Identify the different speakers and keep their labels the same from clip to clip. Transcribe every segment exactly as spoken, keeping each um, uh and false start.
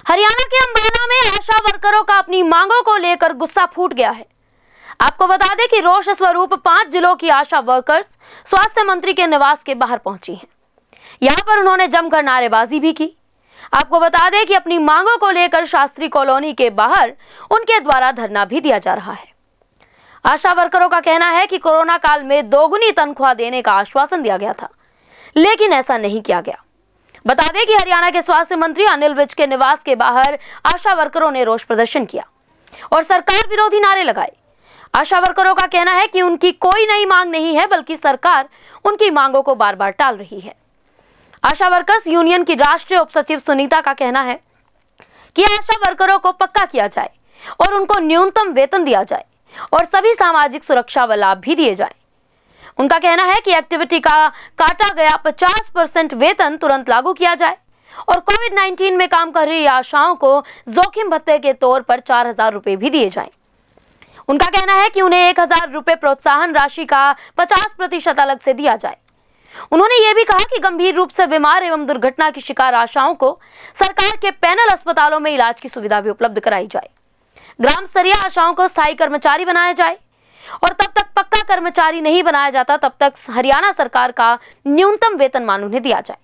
Speaker 1: हरियाणा के अंबाला में आशा वर्करों का अपनी मांगों को लेकर गुस्सा फूट गया है। आपको बता दें कि रोष स्वरूप पांच जिलों की आशा वर्कर्स स्वास्थ्य मंत्री के निवास के बाहर पहुंची हैं। यहां पर उन्होंने जमकर नारेबाजी भी की। आपको बता दें कि अपनी मांगों को लेकर शास्त्री कॉलोनी के बाहर उनके द्वारा धरना भी दिया जा रहा है। आशा वर्करों का कहना है कि कोरोना काल में दोगुनी तनख्वाह देने का आश्वासन दिया गया था, लेकिन ऐसा नहीं किया गया। बता दें कि हरियाणा के स्वास्थ्य मंत्री अनिल विज के निवास के बाहर आशा वर्करों ने रोष प्रदर्शन किया और सरकार विरोधी नारे लगाए। आशा वर्करों का कहना है कि उनकी कोई नई मांग नहीं है, बल्कि सरकार उनकी मांगों को बार बार टाल रही है। आशा वर्कर्स यूनियन की राष्ट्रीय उप सचिव सुनीता का कहना है कि आशा वर्करों को पक्का किया जाए और उनको न्यूनतम वेतन दिया जाए और सभी सामाजिक सुरक्षा व लाभ भी दिए जाए। उनका कहना है कि एक्टिविटी का काटा गया पचास परसेंट वेतन तुरंत लागू किया जाए और कोविड नाइन्टीन में काम कर रही आशाओं को जोखिम भत्ते के तौर पर चार हजार रुपए भी दिए जाएं। उनका कहना है कि उन्हें एक हजार रुपए प्रोत्साहन राशि का पचास प्रतिशत अलग से दिया जाए। उन्होंने ये भी कहा कि गंभीर रूप से बीमार एवं दुर्घटना की शिकार आशाओं को सरकार के पैनल अस्पतालों में इलाज की सुविधा भी उपलब्ध कराई जाए। ग्राम स्तरीय आशाओं को स्थायी कर्मचारी बनाया जाए और तब तक पक्का कर्मचारी नहीं बनाया जाता तब तक हरियाणा सरकार का न्यूनतम वेतनमान उन्हें दिया जाए।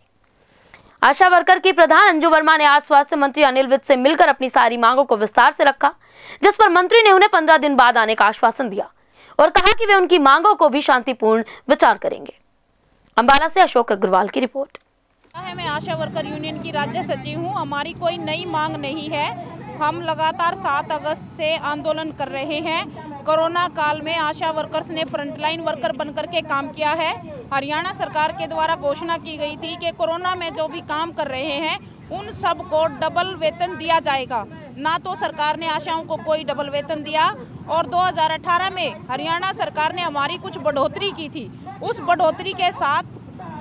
Speaker 1: आशा वर्कर की प्रधान अंजू वर्मा ने आज स्वास्थ्य मंत्री अनिल विज से मिलकर अपनी सारी मांगों को विस्तार से रखा, जिस पर मंत्री ने उन्हें पंद्रह दिन बाद आने का आश्वासन दिया और कहा कि वे उनकी मांगों को भी शांतिपूर्ण विचार करेंगे। अंबाला से अशोक अग्रवाल की रिपोर्ट।
Speaker 2: मैं आशा वर्कर यूनियन की राज्य सचिव हूँ। हमारी कोई नई मांग नहीं है। हम लगातार सात अगस्त से आंदोलन कर रहे हैं। कोरोना काल में आशा वर्कर्स ने फ्रंटलाइन वर्कर बनकर के काम किया है। हरियाणा सरकार के द्वारा घोषणा की गई थी कि कोरोना में जो भी काम कर रहे हैं उन सब को डबल वेतन दिया जाएगा। ना तो सरकार ने आशाओं को कोई डबल वेतन दिया और दो हज़ार अठारह में हरियाणा सरकार ने हमारी कुछ बढ़ोतरी की थी। उस बढ़ोतरी के साथ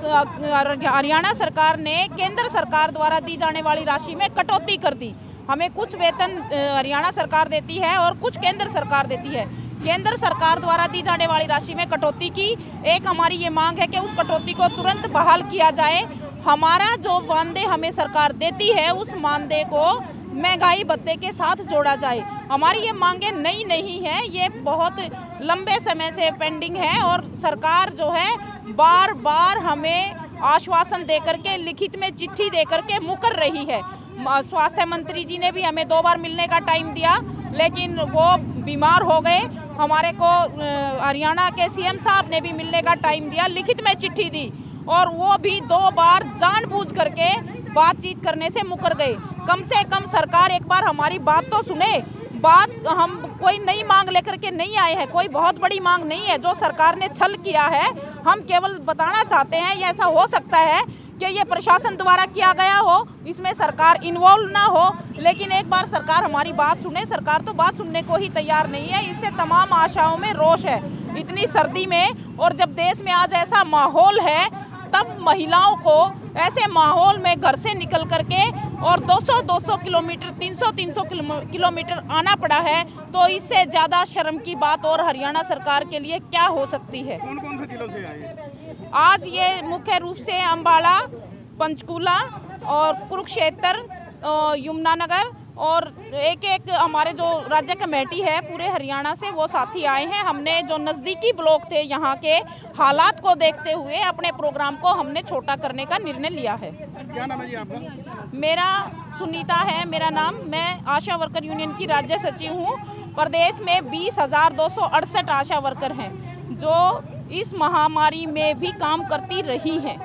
Speaker 2: हरियाणा सरकार ने केंद्र सरकार द्वारा दी जाने वाली राशि में कटौती कर दी। हमें कुछ वेतन हरियाणा सरकार देती है और कुछ केंद्र सरकार देती है। केंद्र सरकार द्वारा दी जाने वाली राशि में कटौती की एक हमारी ये मांग है कि उस कटौती को तुरंत बहाल किया जाए। हमारा जो मानदेय हमें सरकार देती है उस मानदेय को महंगाई भत्ते के साथ जोड़ा जाए। हमारी ये मांगे नई नहीं है, ये बहुत लंबे समय से पेंडिंग है और सरकार जो है बार बार हमें आश्वासन देकर के लिखित में चिट्ठी देकर के मुकर रही है। स्वास्थ्य मंत्री जी ने भी हमें दो बार मिलने का टाइम दिया, लेकिन वो बीमार हो गए। हमारे को हरियाणा के सीएम साहब ने भी मिलने का टाइम दिया, लिखित में चिट्ठी दी और वो भी दो बार जानबूझ करके बातचीत करने से मुकर गए। कम से कम सरकार एक बार हमारी बात तो सुने। बात हम कोई नई मांग लेकर के नहीं आए हैं, कोई बहुत बड़ी मांग नहीं है जो सरकार ने छल किया है। हम केवल बताना चाहते हैं ये ऐसा हो सकता है कि ये प्रशासन द्वारा किया गया हो, इसमें सरकार इन्वॉल्व ना हो, लेकिन एक बार सरकार हमारी बात सुने। सरकार तो बात सुनने को ही तैयार नहीं है। इससे तमाम आशाओं में रोष है। इतनी सर्दी में और जब देश में आज ऐसा माहौल है तब महिलाओं को ऐसे माहौल में घर से निकल करके और दो सौ दो सौ किलोमीटर तीन सौ तीन सौ किलोमीटर आना पड़ा है, तो इससे ज़्यादा शर्म की बात और हरियाणा सरकार के लिए क्या हो सकती है।
Speaker 3: कौन कौन से जिलों से आए?
Speaker 2: आज ये मुख्य रूप से अंबाला, पंचकूला और कुरुक्षेत्र, यमुनानगर और एक एक हमारे जो राज्य कमेटी है पूरे हरियाणा से वो साथी आए हैं। हमने जो नज़दीकी ब्लॉक थे यहाँ के हालात को देखते हुए अपने प्रोग्राम को हमने छोटा करने का निर्णय लिया है।
Speaker 3: क्या नाम है जी आपका?
Speaker 2: मेरा सुनीता है मेरा नाम। मैं आशा वर्कर यूनियन की राज्य सचिव हूँ। प्रदेश में बीस हजार दो सौ अड़सठ आशा वर्कर हैं जो इस महामारी में भी काम करती रही हैं।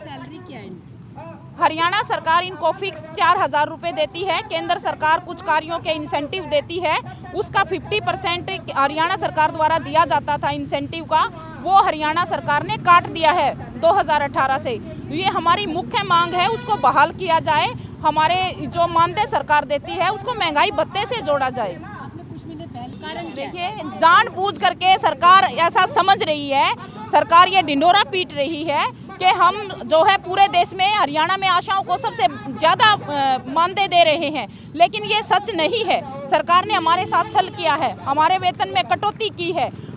Speaker 2: हरियाणा सरकार इनको फिक्स चार हजार रुपये देती है। केंद्र सरकार कुछ कार्यों के इंसेंटिव देती है, उसका पचास परसेंट हरियाणा सरकार द्वारा दिया जाता था इंसेंटिव का, वो हरियाणा सरकार ने काट दिया है दो हज़ार अठारह से। ये हमारी मुख्य मांग है, उसको बहाल किया जाए। हमारे जो मानदेय सरकार देती है उसको महंगाई भत्ते से जोड़ा जाए। देखिए, जानबूझ करके सरकार ऐसा समझ रही है, सरकार ये ढिंढोरा पीट रही है कि हम जो है पूरे देश में हरियाणा में आशाओं को सबसे ज़्यादा मानदेय दे रहे हैं, लेकिन ये सच नहीं है। सरकार ने हमारे साथ छल किया है, हमारे वेतन में कटौती की है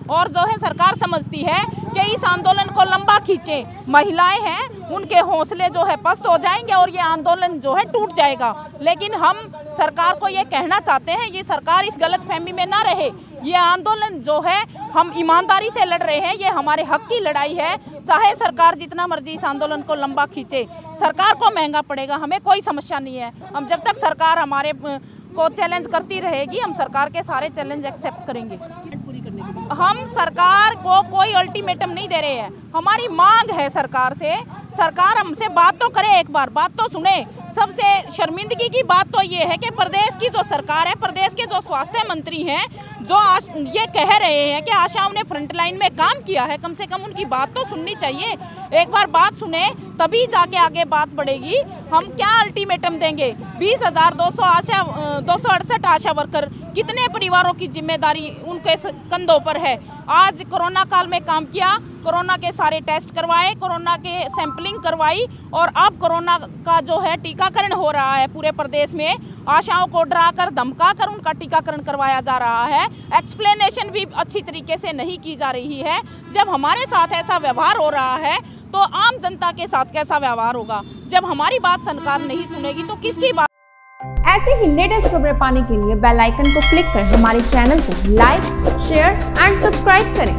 Speaker 2: और जो है सरकार समझती है कि इस आंदोलन को लंबा खींचे। महिलाएं हैं, उनके हौसले जो है पस्त हो जाएंगे और ये आंदोलन जो है टूट जाएगा। लेकिन हम सरकार को ये कहना चाहते हैं, ये सरकार इस गलतफहमी में ना रहे। ये आंदोलन जो है हम ईमानदारी से लड़ रहे हैं, ये हमारे हक की लड़ाई है। चाहे सरकार जितना मर्जी इस आंदोलन को लंबा खींचे, सरकार को महंगा पड़ेगा, हमें कोई समस्या नहीं है। हम जब तक सरकार हमारे को चैलेंज करती रहेगी, हम सरकार के सारे चैलेंज एक्सेप्ट करेंगे। हम सरकार को कोई अल्टीमेटम नहीं दे रहे हैं, हमारी मांग है सरकार से, सरकार हमसे बात तो करे, एक बार बात तो सुने। सबसे शर्मिंदगी की बात तो ये है कि प्रदेश की जो सरकार है, प्रदेश के जो स्वास्थ्य मंत्री हैं, जो ये कह रहे हैं कि आशाओं ने फ्रंटलाइन में काम किया है, कम से कम उनकी बात तो सुननी चाहिए। एक बार बात सुने तभी जाके आगे बात बढ़ेगी। हम क्या अल्टीमेटम देंगे? बीस हजार दो सौ आशा दो सौ अड़सठ आशा वर्कर, कितने परिवारों की जिम्मेदारी उनके कंधों पर है। आज कोरोना काल में काम किया, कोरोना के सारे टेस्ट करवाए, कोरोना के सैंपलिंग करवाई और अब कोरोना का जो है टीकाकरण हो रहा है पूरे प्रदेश में। आशाओं को डरा कर धमका कर उनका टीकाकरण करवाया जा रहा है। एक्सप्लेनेशन भी अच्छी तरीके से नहीं की जा रही है। जब हमारे साथ ऐसा व्यवहार हो रहा है तो आम जनता के साथ कैसा व्यवहार होगा? जब हमारी बात सरकार नहीं सुनेगी तो किसकी बात?
Speaker 4: ऐसे ही लेटेस्ट खबरें पाने के लिए बेल आइकन को क्लिक कर हमारे चैनल को लाइक, शेयर एंड सब्सक्राइब करें।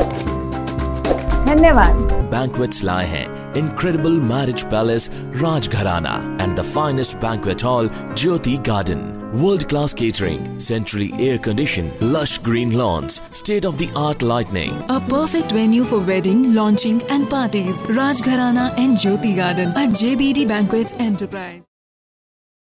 Speaker 4: धन्यवाद।
Speaker 5: Banquets लाए हैं Incredible Marriage Palace Rajgharana and the finest banquet hall Jyoti Garden. World-class catering, centrally air-conditioned, lush green lawns, state-of-the-art lighting.
Speaker 6: A perfect venue for wedding, launching and parties. Rajgharana and Jyoti Garden at J B D Banquets Enterprise.